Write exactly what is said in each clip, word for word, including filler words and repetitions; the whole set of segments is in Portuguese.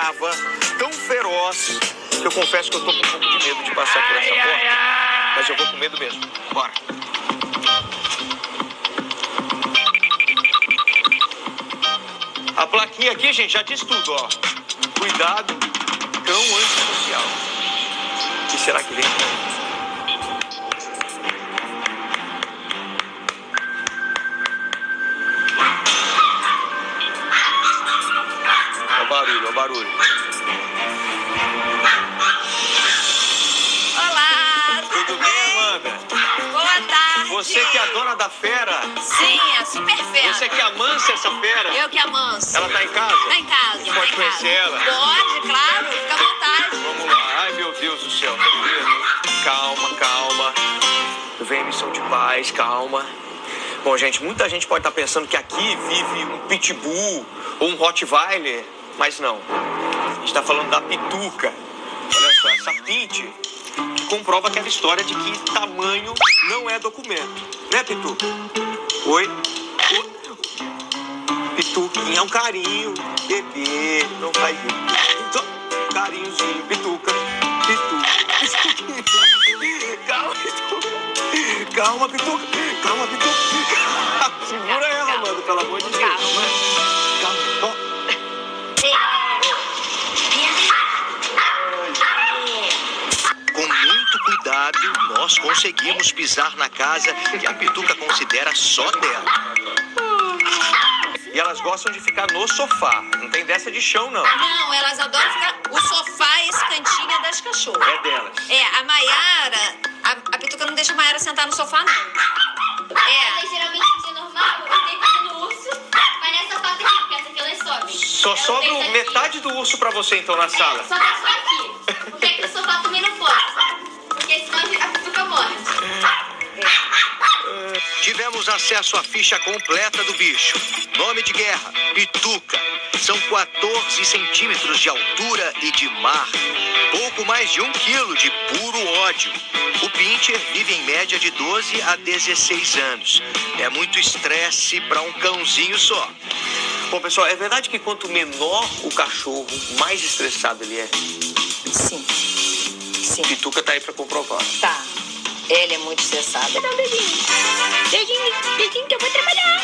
brava, tão feroz, que eu confesso que eu tô com um pouco de medo de passar por essa porta. Mas eu vou com medo mesmo. Bora. A plaquinha aqui, gente, já diz tudo, ó. Cuidado, cão antissocial. O que será que vem? Olha o barulho, olha o barulho. Olá, tudo, tudo bem, Amanda? Boa tarde. Você que é a dona da fera? Sim, a super fera. Você que amansa essa fera? Eu que amanso. Ela tá em casa? Tá em casa. Você pode tá conhecer ela? Pode, claro. Fica à vontade. Vamos lá. Ai, meu Deus do céu. Tá doendo. Calma, calma. Vem missão de paz, calma. Bom, gente, muita gente pode estar pensando que aqui vive um pitbull ou um rottweiler, mas não. A gente está falando da Pituca. Olha só, essa pinte que comprova aquela história de que tamanho não é documento. Né, Pituca? Oi? Pituquinha é um carinho, bebê, não faz isso. Carinhozinho, Pituca, Pituca. Calma, Pituca. Calma, Pituca. Calma, Pituca. Segura ela, calma, mano, pelo amor de Deus. Calma. Calma. Com muito cuidado, nós conseguimos pisar na casa que a Pituca considera só dela. E elas gostam de ficar no sofá. Não tem dessa de chão, não. Não, elas adoram ficar... O sofá, esse cantinho é das cachorras. É delas. É, a Maiara... A, a Pituca não deixa a Maiara sentar no sofá, não. É. Ela, geralmente, no dia normal, eu deito no urso, mas nessa foto aqui, porque essa aqui ela sobe. Só Ela sobra deita metade aqui. do urso pra você, então, na sala. É, só tá só aqui. Porque aqui no sofá também não pode. Porque senão a Pituca morre. Tivemos acesso à ficha completa do bicho. Nome de guerra, Pituca. São quatorze centímetros de altura e de mar. Pouco mais de um quilo de puro ódio. O Pinscher vive em média de doze a dezesseis anos. É muito estresse para um cãozinho só. Bom, pessoal, é verdade que quanto menor o cachorro, mais estressado ele é? Sim. Sim. Pituca tá aí para comprovar. Tá. Ele é muito estressado. Dá um beijinho. Beijinho, beijinho que eu vou trabalhar.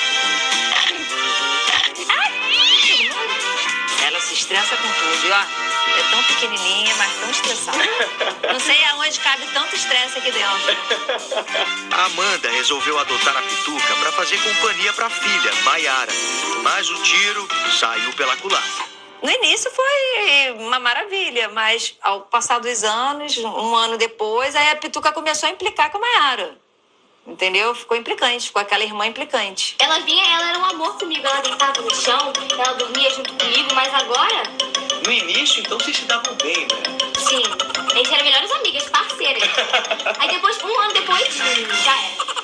Ai. Ela se estressa com tudo, e ó. É tão pequenininha, mas tão estressada. Não sei aonde cabe tanto estresse aqui dentro. A Amanda resolveu adotar a Pituca para fazer companhia para a filha, Maiara. Mas o tiro saiu pela culatra. No início foi uma maravilha, mas ao passar dos anos, um ano depois, aí a Pituca começou a implicar com a Maiara. Entendeu? Ficou implicante, ficou aquela irmã implicante. Ela vinha, ela era um amor comigo. Ela deitava no chão, ela dormia junto comigo, mas agora... No início, então, vocês se davam bem, né? Sim, a gente era melhores amigas, parceiras. Aí depois, um ano depois, já era.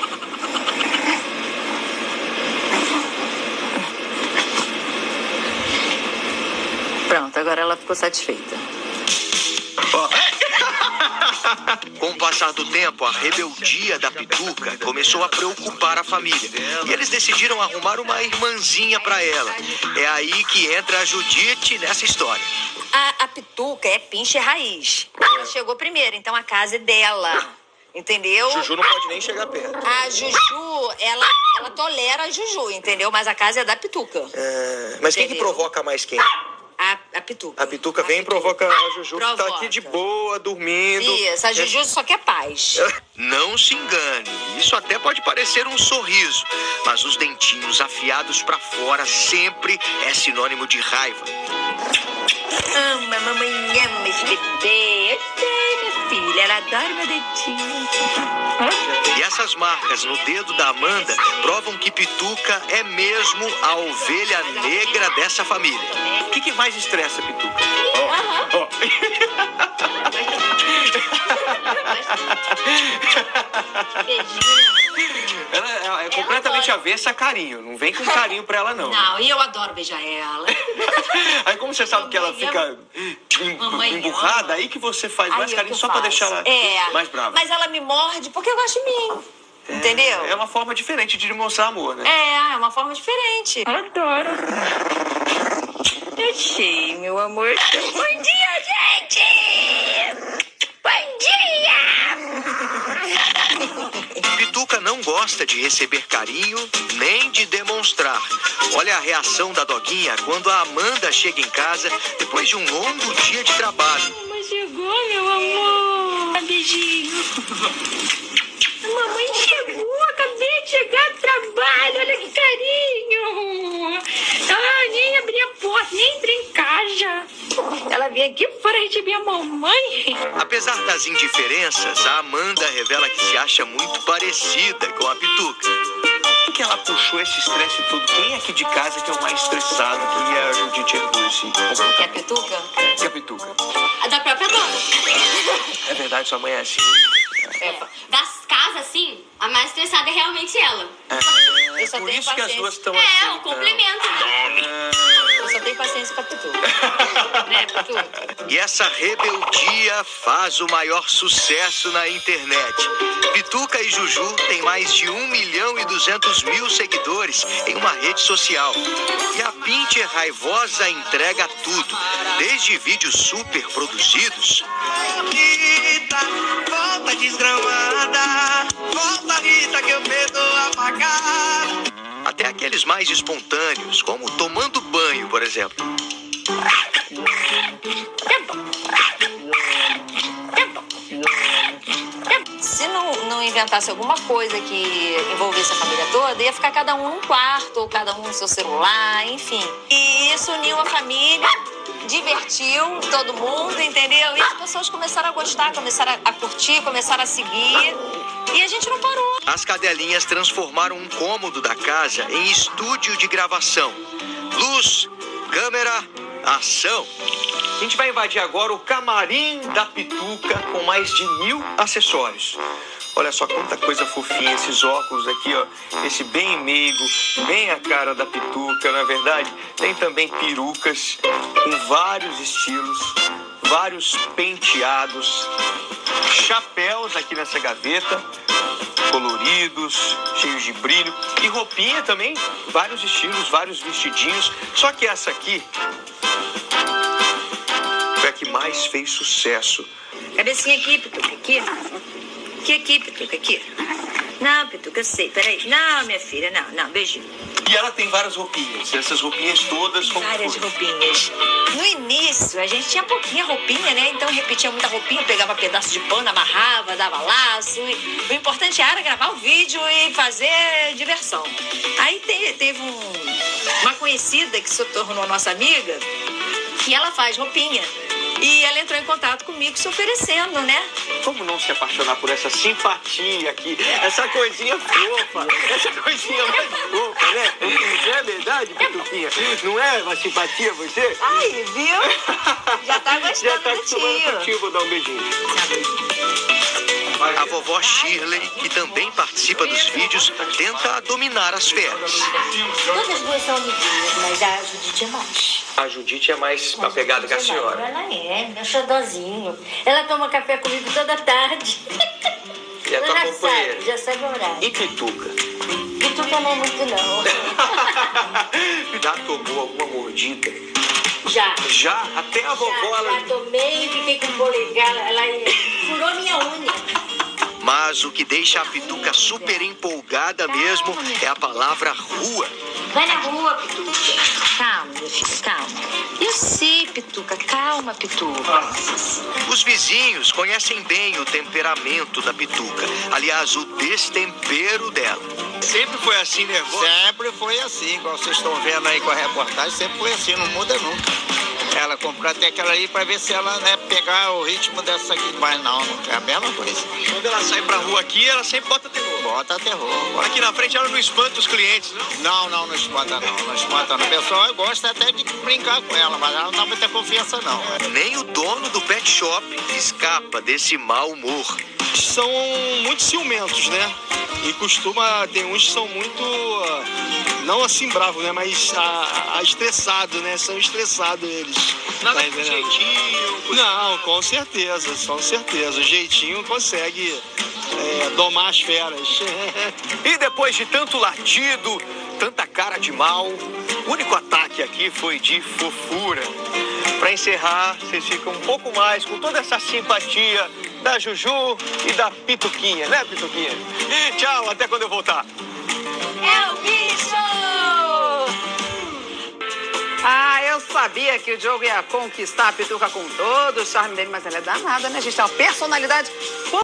Pronto, agora ela ficou satisfeita. Com o passar do tempo, a rebeldia da Pituca começou a preocupar a família. E eles decidiram arrumar uma irmãzinha para ela. É aí que entra a Judite nessa história. A, a Pituca é Pinscher raiz. Ela chegou primeiro, então a casa é dela. Entendeu? Juju não pode nem chegar perto. A Juju, ela, ela tolera a Juju, entendeu? Mas a casa é da Pituca. É... Mas quem que Entendeu? provoca mais quem? A, a Pituca. A Pituca A vem e Pituca. provoca a Juju, que tá Provoca. aqui de boa, dormindo. Isso, a Juju só quer paz. Não se engane, isso até pode parecer um sorriso, mas os dentinhos afiados pra fora sempre é sinônimo de raiva. Ama, mamãe ama esse bebê. Eu sei, minha filha, ela adora meu dedinho. E essas marcas no dedo da Amanda provam que Pituca é mesmo a ovelha negra dessa família. O que, que mais estressa, Pituca? Oh, oh. Ela é, é completamente avessa a carinho. Não vem com carinho pra ela, não. Não, e eu adoro beijar ela. Aí como você sabe que ela Mamãe fica em- Mamãe emburrada, ama. aí que você faz Aí mais é carinho que só eu pra faço. deixar ela É, mais brava. Mas ela me morde porque eu gosto de mim. Entendeu? É uma forma diferente de demonstrar amor, né? É, é uma forma diferente. Adoro. Achei, meu amor. Bom dia, gente! Bom dia! Pituca não gosta de receber carinho nem de demonstrar. Olha a reação da doguinha quando a Amanda chega em casa depois de um longo dia de trabalho. Mamãe chegou, meu amor. Beijinho. Mamãe chegou, acabei de chegar do trabalho. Olha que carinho. Ah, nem abri a porta, nem entrei em casa. Ela veio aqui para receber a mamãe. Apesar das indiferenças, a Amanda revela que se acha muito parecida com a Pituca. Por que ela puxou esse estresse todo? Quem aqui de casa que é o mais estressado? Quem é a Judite esse? Que é a Pituca? Que é a Pituca? A da própria dona. É verdade, sua mãe é assim. É. Das casas, assim, a mais estressada é realmente ela. É, Eu só por tenho isso que as paciência. duas estão É, assim. um complemento, né? Eu só tenho paciência com a Pituca. Né, Pituca? E essa rebeldia faz o maior sucesso na internet. Pituca e Juju têm mais de um milhão e duzentos mil seguidores em uma rede social. E a Pinter raivosa entrega tudo, desde vídeos super produzidos. Rita, volta desgramada, volta Rita que eu perdoo apagar. Até aqueles mais espontâneos, como tomando banho, por exemplo. Se não, não inventasse alguma coisa que envolvesse a família toda, ia ficar cada um num quarto, ou cada um no seu celular, enfim. E isso uniu a família, divertiu todo mundo, entendeu? E as pessoas começaram a gostar, começaram a curtir, começaram a seguir. E a gente não parou. As cadelinhas transformaram um cômodo da casa em estúdio de gravação. Luz, câmera, ação. A gente vai invadir agora o camarim da Pituca com mais de mil acessórios. Olha só quanta coisa fofinha, esses óculos aqui, ó. Esse bem meigo, bem a cara da Pituca, na verdade. Tem também perucas com vários estilos, vários penteados, chapéus aqui nessa gaveta, coloridos, cheios de brilho. E roupinha também, vários estilos, vários vestidinhos. Só que essa aqui foi a que mais fez sucesso. Cabecinha aqui, Pituca, aqui. Aqui, aqui, Pituca, aqui. Não, Pituca, eu sei, peraí. Não, minha filha, não, não, beijinho. E ela tem várias roupinhas, essas roupinhas todas com Várias roupinhas. No início, a gente tinha pouquinha roupinha, né? Então repetia muita roupinha, pegava pedaço de pano, amarrava, dava laço. E o importante era gravar o vídeo e fazer diversão. Aí te, teve um, uma conhecida que se tornou nossa amiga, que ela faz roupinha. E ela entrou em contato comigo se oferecendo, né? Como não se apaixonar por essa simpatia aqui, essa coisinha fofa, essa coisinha mais fofa, né? Não é verdade, Pituquinha? Não é uma simpatia você? Aí, viu? Já tá gostando Já tá do acostumando com o tio. tio, vou dar um beijinho. A vovó Shirley, que também participa dos vídeos, tenta dominar as feras. Todas as duas são amiguinhas, mas a Judite é mais. A Judite é mais apegada com a senhora. Ela é, meu xodózinho. Ela toma café comigo toda tarde. E a tua Ela já companheira? sabe, já sabe o horário. E Pituca? Pituca não é muito, não. Já tomou alguma mordida? Já. Já? Até a vovó, Já, ela... já tomei e fiquei com o polegar. Ela furou minha unha. Mas o que deixa a Pituca super empolgada mesmo é a palavra rua. Vai na rua, Pituca. Calma, minha filha, calma. Eu sei, Pituca, calma, Pituca. Os vizinhos conhecem bem o temperamento da Pituca. Aliás, o destempero dela. Sempre foi assim, nervosa? Sempre foi assim, igual vocês estão vendo aí com a reportagem, sempre foi assim, não muda nunca. Ela comprou até aquela aí pra ver se ela, né, pegar o ritmo dessa aqui, mas não, não é a mesma coisa. Quando ela sai pra rua aqui, ela sempre bota terror. Bota terror. Bota. Aqui na frente ela não espanta os clientes, não? Não, não, não espanta não, não espanta não. O pessoal gosta até de brincar com ela, mas ela não dá muita confiança não. Nem o dono do pet shop escapa desse mau humor. São muito ciumentos, né? E costuma, tem uns que são muito, não assim bravos, né? Mas a, a estressado, né? São estressados eles. Nada Tá com entendendo? jeitinho. Com... Não, com certeza, com certeza. O jeitinho consegue é, domar as feras. E depois de tanto latido, tanta cara de mal, O único ataque aqui foi de fofura. Para encerrar, vocês ficam um pouco mais com toda essa simpatia da Juju e da Pituquinha, né, Pituquinha? E tchau, até quando eu voltar. É o bicho! Ah, eu sabia que o Diogo ia conquistar a Pituca com todo o charme dele, mas ela é danada, né, gente? É uma personalidade